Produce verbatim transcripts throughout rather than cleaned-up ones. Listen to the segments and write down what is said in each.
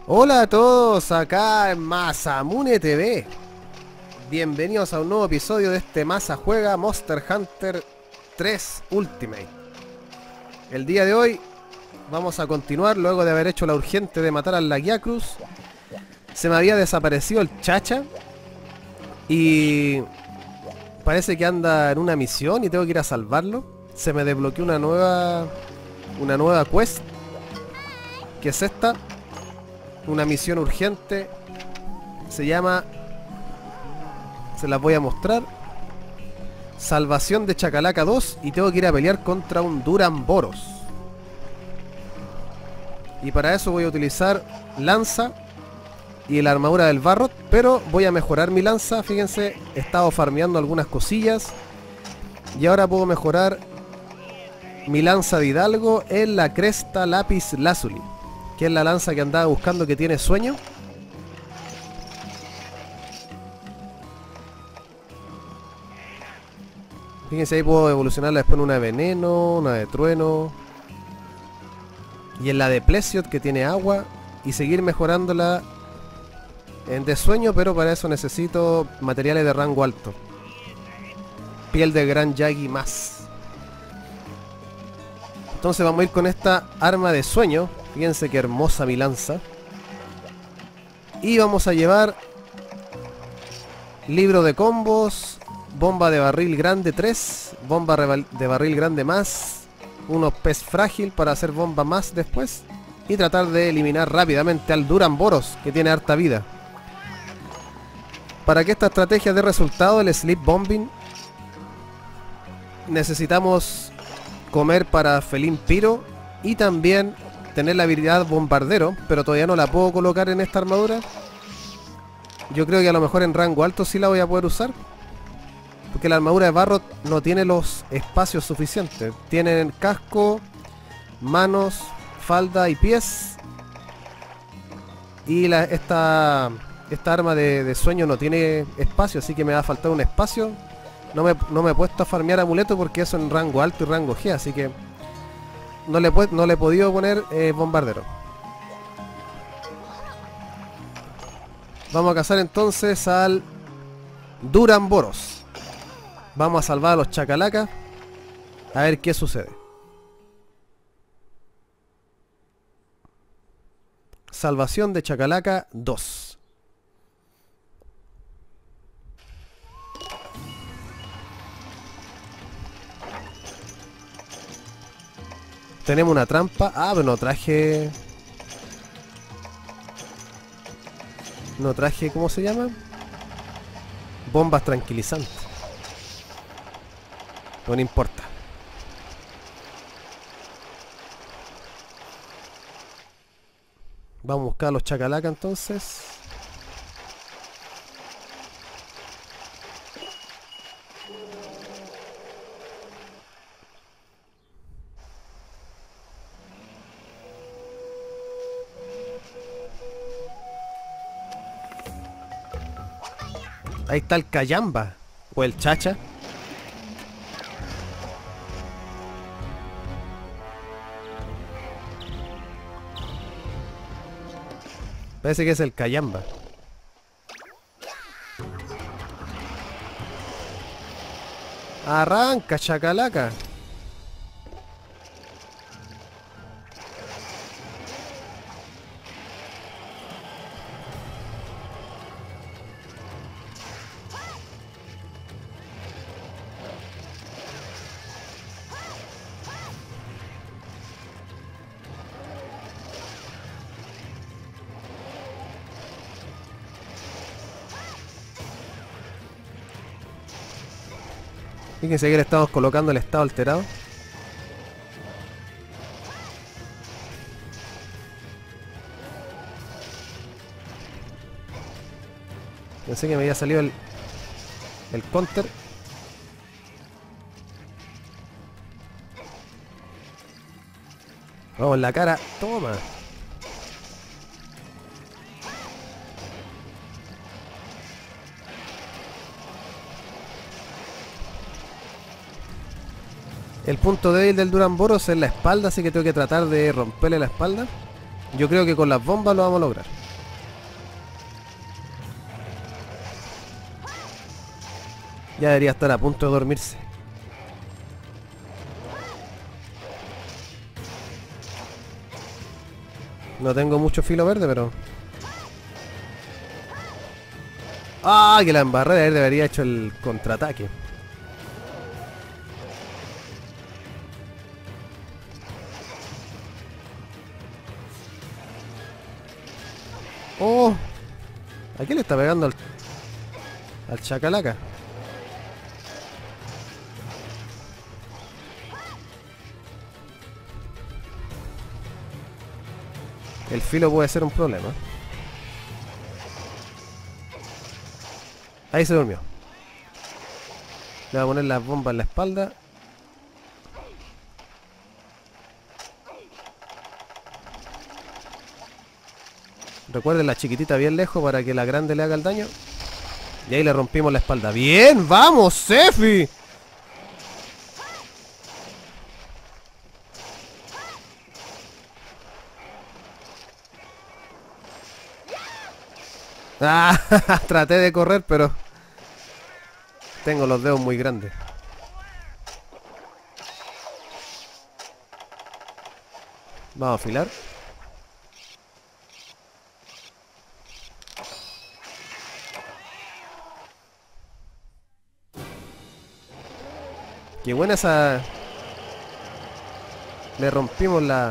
Hola a todos, acá en Masamune T V. Bienvenidos a un nuevo episodio de este Masa Juega Monster Hunter tres Ultimate. El día de hoy vamos a continuar luego de haber hecho la urgente de matar al Lagiacruz. Se me había desaparecido el Chacha y parece que anda en una misión y tengo que ir a salvarlo. Se me desbloqueó una nueva una nueva quest, que es esta, una misión urgente. Se llama, se las voy a mostrar, Salvación de Chacalaca dos, y tengo que ir a pelear contra un Duramboros. Y para eso voy a utilizar lanza y la armadura del Barrot, pero voy a mejorar mi lanza. Fíjense, he estado farmeando algunas cosillas y ahora puedo mejorar mi lanza de Hidalgo en la cresta Lapis Lazuli, que es la lanza que andaba buscando, que tiene sueño. Fíjense, ahí puedo evolucionarla después en una de veneno, una de trueno, y en la de Plesiot, que tiene agua, y seguir mejorándola en de sueño, pero para eso necesito materiales de rango alto. Piel de Gran Yagi más. Entonces vamos a ir con esta arma de sueño. Fíjense qué hermosa mi lanza. Y vamos a llevar libro de combos, bomba de barril grande tres, bomba de barril grande más, unos pez frágil para hacer bomba más después, y tratar de eliminar rápidamente al Duramboros, que tiene harta vida. Para que esta estrategia dé resultado, el Sleep Bombing, necesitamos comer para Felín Piro y también tener la habilidad bombardero, pero todavía no la puedo colocar en esta armadura. Yo creo que a lo mejor en rango alto sí la voy a poder usar, porque la armadura de Barrot no tiene los espacios suficientes. Tienen casco, manos, falda y pies, y la, esta, esta arma de, de sueño no tiene espacio, así que me va a faltar un espacio. No me, no me he puesto a farmear amuleto porque eso en rango alto y rango G, así que no le, no le he podido poner eh, bombardero. Vamos a cazar entonces al Duramboros. Vamos a salvar a los Chacalacas, a ver qué sucede. Salvación de Chacalaca dos. Tenemos una trampa. Ah, pero no traje... No traje, ¿cómo se llama? Bombas tranquilizantes. No, no importa. Vamos a buscar a los Chacalaca entonces. Ahí está el Cayamba, o el Chacha. Parece que es el Cayamba. Arranca, Chacalaca. Fíjense que le estamos colocando el estado alterado. Pensé que me había salido el, el counter. Vamos en la cara. Toma. El punto débil del Duramboros es la espalda, así que tengo que tratar de romperle la espalda. Yo creo que con las bombas lo vamos a lograr. Ya debería estar a punto de dormirse. No tengo mucho filo verde, pero... ¡Ah! Que la embarré, de haber debería hecho el contraataque. ¡Oh! ¿A quién le está pegando al... al chacalaca? El filo puede ser un problema. Ahí se durmió. Le voy a poner las bombas en la espalda. Recuerden la chiquitita bien lejos para que la grande le haga el daño. Y ahí le rompimos la espalda. ¡Bien! ¡Vamos, Sefi! Ah, traté de correr, pero tengo los dedos muy grandes. Vamos a afilar. Qué buena esa... Le rompimos la...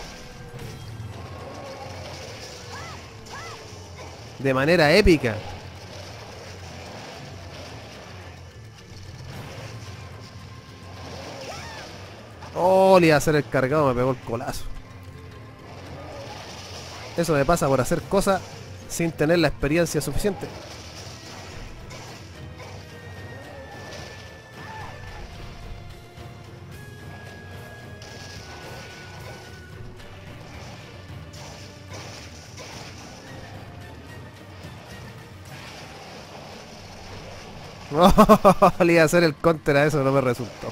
de manera épica. Oh, le iba a hacer el cargado, me pegó el colazo. Eso me pasa por hacer cosas sin tener la experiencia suficiente. Oh, le iba a hacer el counter a eso, no me resultó.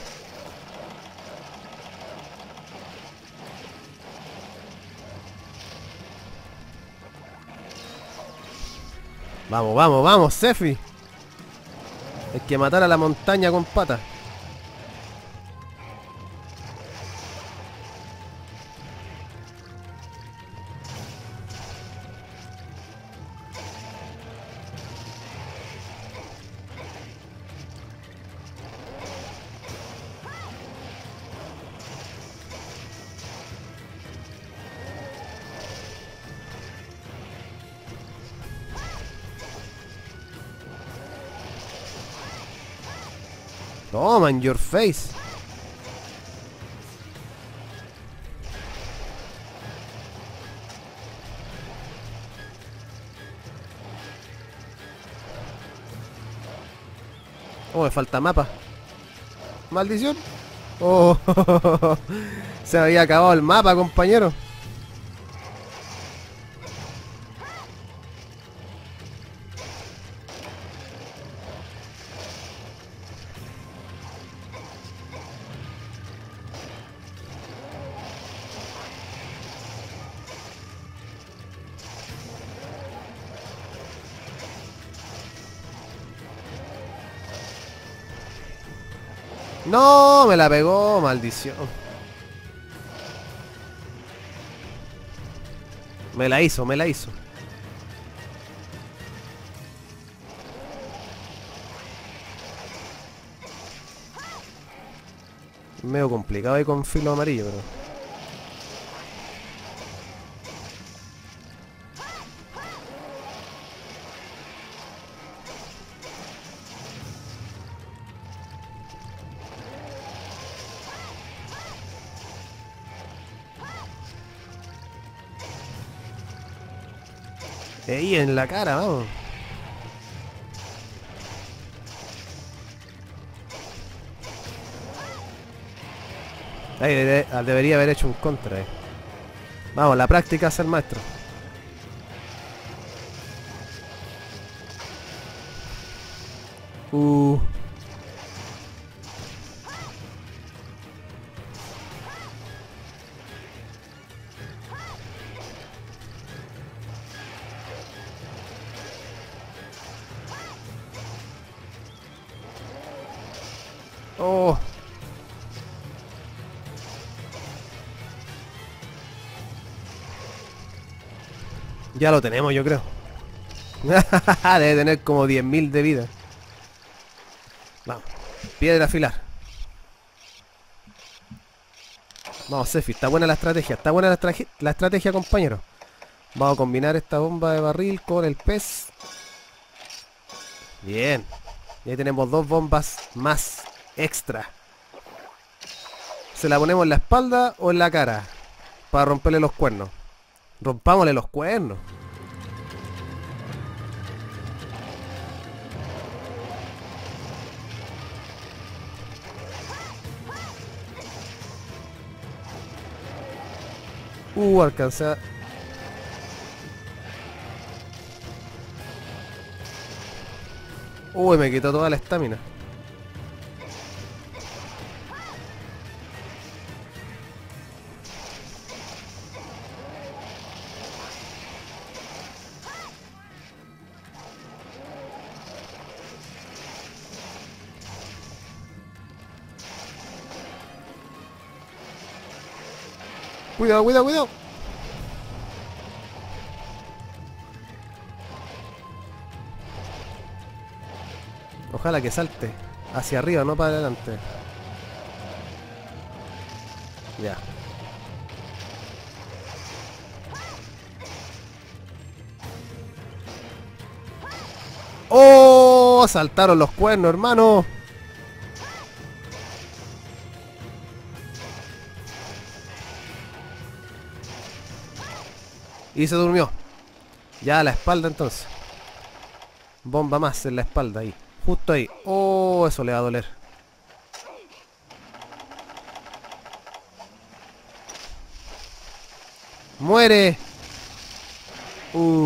Vamos, vamos, vamos, Sefi. Hay que matar a la montaña con patas. Toma, in your face. Oh, me falta mapa. Maldición. Oh, se había acabado el mapa, compañero. No, me la pegó, maldición. Me la hizo, me la hizo. Medio complicado ahí con filo amarillo, pero... Ahí en la cara, vamos. Ahí debe- debería haber hecho un contra ahí. Vamos, la práctica es el maestro. Uh. Oh. Ya lo tenemos, yo creo. Debe tener como diez mil de vida. Vamos. Piedra afilar. Vamos, Sefi. Está buena la estrategia. Está buena la, la estrategia, compañero. Vamos a combinar esta bomba de barril con el pez. Bien. Y ahí tenemos dos bombas más extra. ¿Se la ponemos en la espalda o en la cara? Para romperle los cuernos. Rompámosle los cuernos. Uh, alcancé a... Uy, me quitó toda la estamina. Cuidado, cuidado, cuidado. Ojalá que salte hacia arriba, no para adelante. Ya. ¡Oh! Saltaron los cuernos, hermano. Y se durmió. Ya a la espalda entonces. Bomba más en la espalda ahí. Justo ahí. Oh, eso le va a doler. ¡Muere! Uh.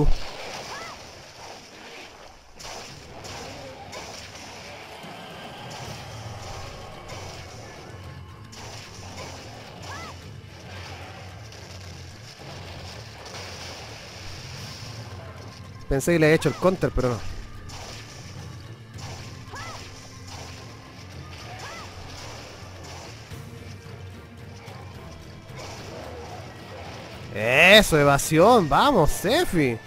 Pensé que le había hecho el counter, pero no. Eso, evasión. Vamos, Sefi.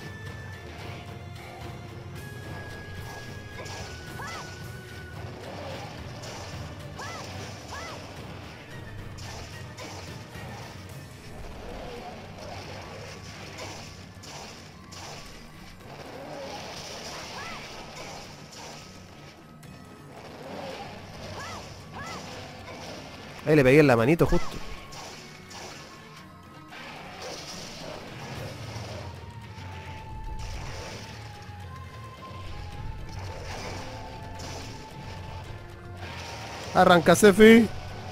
Ahí le pegué en la manito justo. Arranca, Sefi.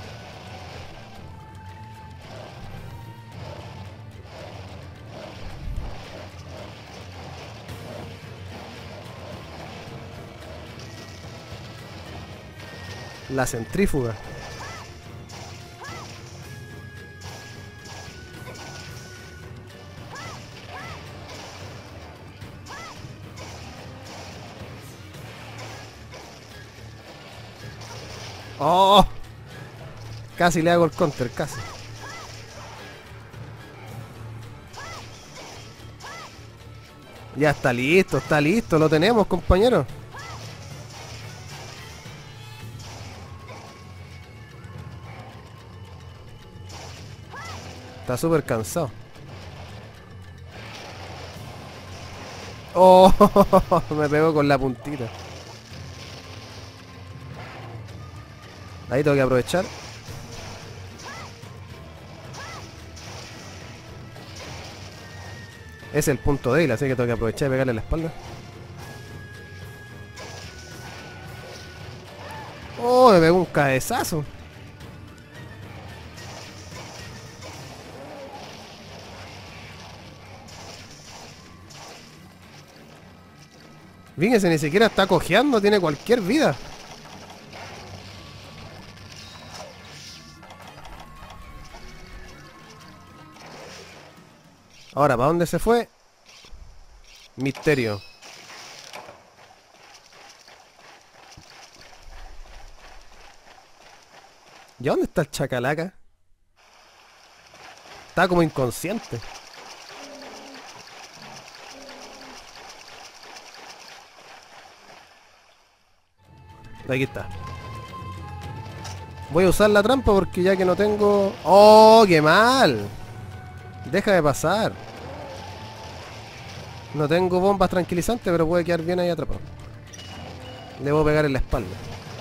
La centrífuga. Oh, casi le hago el counter, casi. Ya está listo, está listo, lo tenemos, compañero. Está súper cansado. Oh, me pegó con la puntita. Ahí tengo que aprovechar. Es el punto débil, así que tengo que aprovechar y pegarle en la espalda. Oh, me pegó un cabezazo. Fíjense, ni siquiera está cojeando, tiene cualquier vida. Ahora, ¿para dónde se fue? Misterio. ¿Y dónde está el chacalaca? Está como inconsciente. Aquí está. Voy a usar la trampa porque ya que no tengo... ¡Oh, qué mal! Deja de pasar. No tengo bombas tranquilizantes, pero puede quedar bien ahí atrapado. Le voy a pegar en la espalda.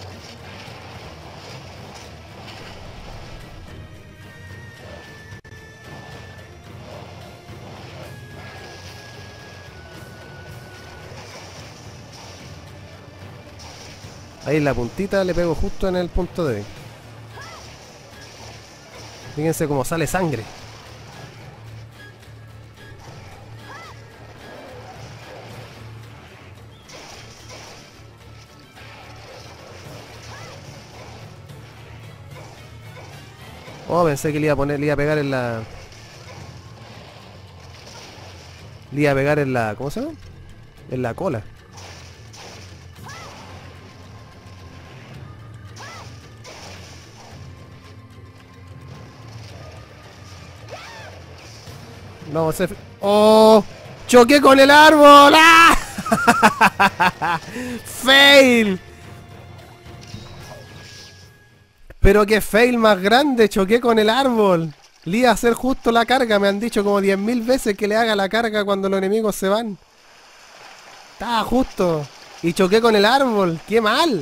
Ahí en la puntita le pego justo en el punto débil. Fíjense cómo sale sangre. Oh, pensé que le iba a poner, le iba a pegar en la... Le iba a pegar en la... ¿Cómo se llama? En la cola. No, se... ¡Oh! ¡Choqué con el árbol! ¡Ah! ¡Fail! Pero qué fail más grande, choqué con el árbol. Le iba a hacer justo la carga, me han dicho como diez mil veces que le haga la carga cuando los enemigos se van. Estaba justo. Y choqué con el árbol, qué mal.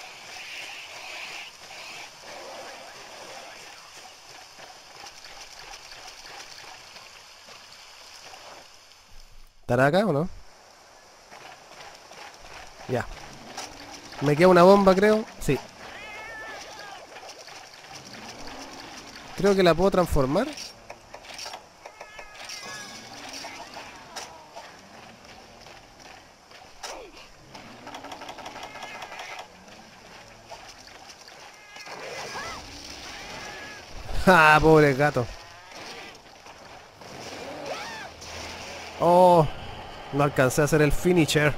¿Estará acá o no? Ya. Me queda una bomba, creo. Sí. Creo que la puedo transformar. ¡Ah, pobre gato! Oh, no alcancé a hacer el finisher.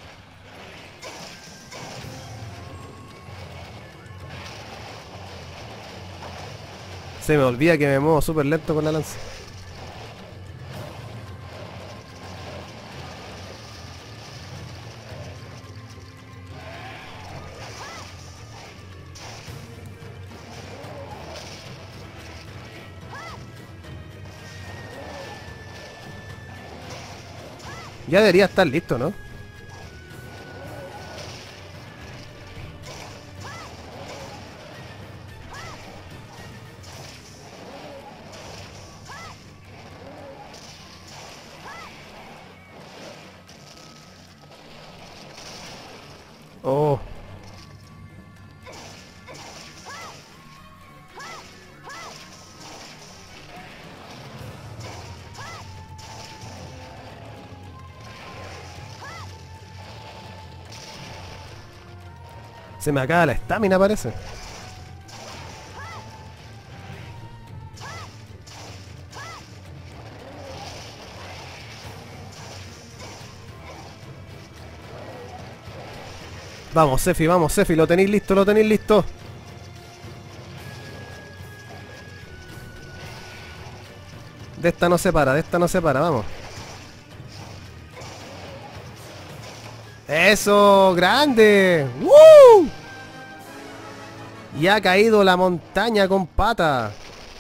Se me olvida que me muevo súper lento con la lanza. Ya debería estar listo, ¿no? Oh. Se me acaba la estamina, parece. Vamos, Sefi, vamos, Sefi, lo tenéis listo, lo tenéis listo. De esta no se para, de esta no se para, vamos. ¡Eso! ¡Grande! ¡Woo! Y ha caído la montaña con pata.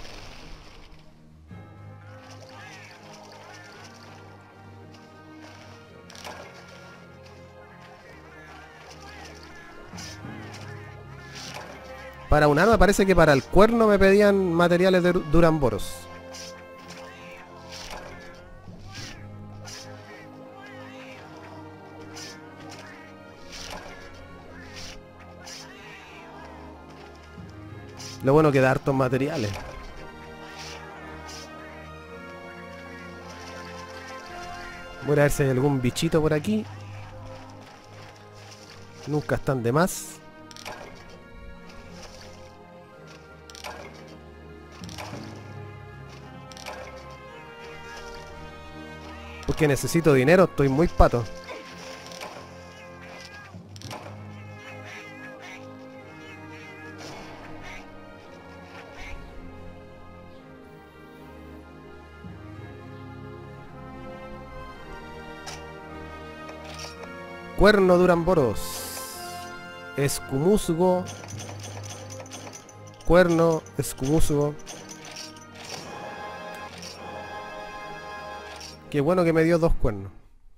Para un arma parece que para el cuerno me pedían materiales de Duramboros. Lo bueno que da hartos materiales. Voy a ver si hay algún bichito por aquí. Nunca están de más. Porque necesito dinero, estoy muy pato. Cuerno Duramboros. Escumusgo. Cuerno, escumusgo. Qué bueno que me dio dos cuernos.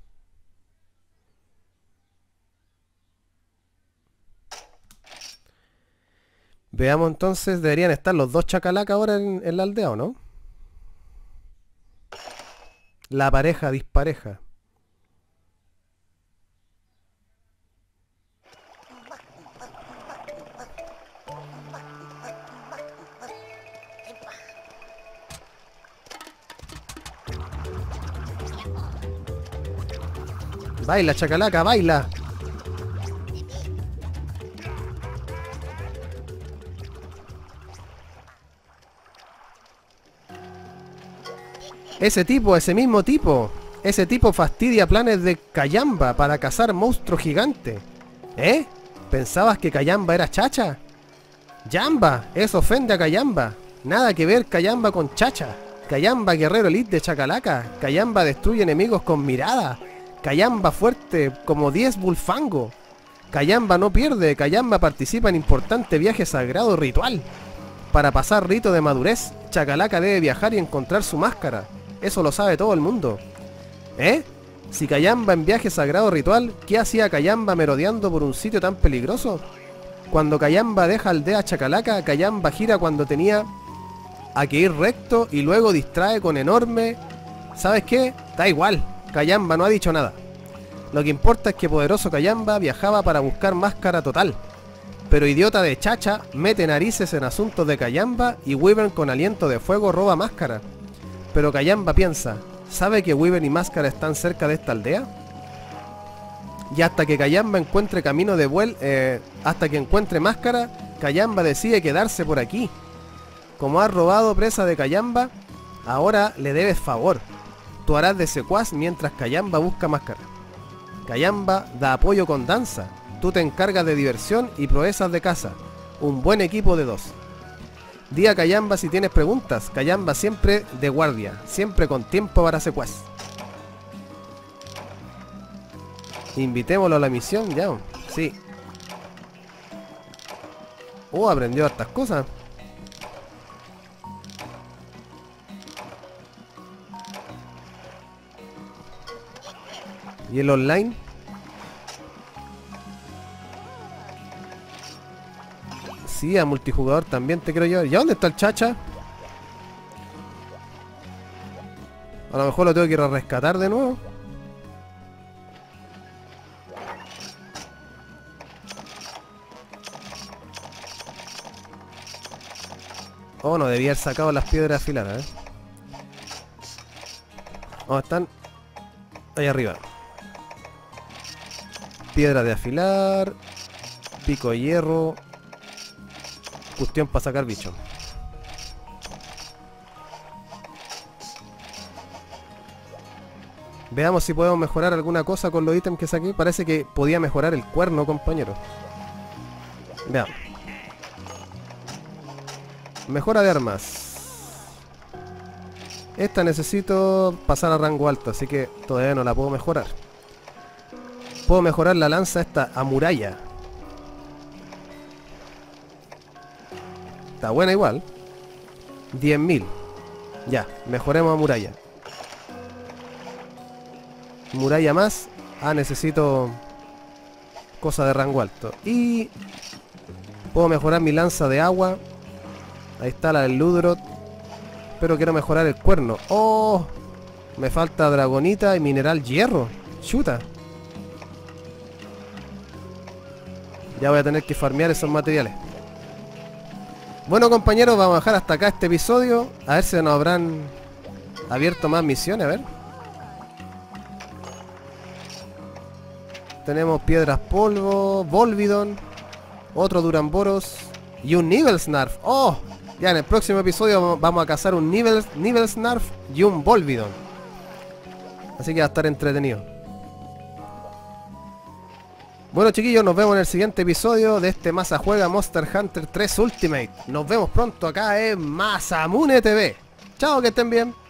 Veamos entonces, deberían estar los dos chacalacas ahora en, en la aldea, ¿o no? La pareja dispareja. Baila, chacalaca, baila. Ese tipo, ese mismo tipo. Ese tipo fastidia planes de Kayamba para cazar monstruo gigante. ¿Eh? ¿Pensabas que Kayamba era chacha? Yamba, eso ofende a Kayamba. Nada que ver Kayamba con chacha. Kayamba guerrero elite de chacalaca. Kayamba destruye enemigos con mirada. Kayamba fuerte como diez Bulfango. Kayamba no pierde. Kayamba participa en importante viaje sagrado ritual. Para pasar rito de madurez, Chacalaca debe viajar y encontrar su máscara. Eso lo sabe todo el mundo. ¿Eh? Si Kayamba en viaje sagrado ritual, ¿qué hacía Kayamba merodeando por un sitio tan peligroso? Cuando Kayamba deja aldea Chacalaca, Kayamba gira cuando tenía a que ir recto y luego distrae con enorme... ¿Sabes qué? Da igual, Kayamba no ha dicho nada. Lo que importa es que poderoso Kayamba viajaba para buscar máscara total. Pero idiota de chacha mete narices en asuntos de Kayamba y Wyvern con aliento de fuego roba máscara. Pero Kayamba piensa, ¿sabe que Wyvern y máscara están cerca de esta aldea? Y hasta que Kayamba encuentre camino de vuelo, eh, hasta que encuentre máscara, Kayamba decide quedarse por aquí. Como has robado presa de Kayamba, ahora le debes favor. Tú harás de secuaz mientras Kayamba busca máscara. Kayamba da apoyo con danza. Tú te encargas de diversión y proezas de caza. Un buen equipo de dos. Di a Kayamba si tienes preguntas. Kayamba siempre de guardia. Siempre con tiempo para secuaz. Invitémoslo a la misión, ya. Sí. Oh, aprendió hartas cosas. ¿Y el online? Sí, a multijugador también te quiero llevar. ¿Ya dónde está el chacha? A lo mejor lo tengo que ir a rescatar de nuevo. Oh, no, debía haber sacado las piedras afiladas, ¿eh? ¿Dónde están? Ahí arriba. Piedra de afilar. Pico de hierro. Cuestión para sacar bicho. Veamos si podemos mejorar alguna cosa con los ítems que saqué. Parece que podía mejorar el cuerno, compañero. Veamos. Mejora de armas. Esta necesito pasar a rango alto, así que todavía no la puedo mejorar. Puedo mejorar la lanza esta a muralla. Está buena igual. diez mil. Ya, mejoremos a muralla. Muralla más. Ah, necesito cosa de rango alto. Y puedo mejorar mi lanza de agua. Ahí está la del Ludroth. Pero quiero mejorar el cuerno. ¡Oh! Me falta dragonita y mineral hierro. Chuta. Ya voy a tener que farmear esos materiales. Bueno, compañeros, vamos a dejar hasta acá este episodio. A ver si nos habrán abierto más misiones, a ver. Tenemos piedras polvo, Volvidon, otro Duramboros y un Nibelsnarf. ¡Oh! Ya en el próximo episodio vamos a cazar un Nibels, Nibelsnarf y un Volvidon. Así que va a estar entretenido. Bueno, chiquillos, nos vemos en el siguiente episodio de este Masa Juega Monster Hunter tres Ultimate. Nos vemos pronto acá en Masamune T V. Chao, que estén bien.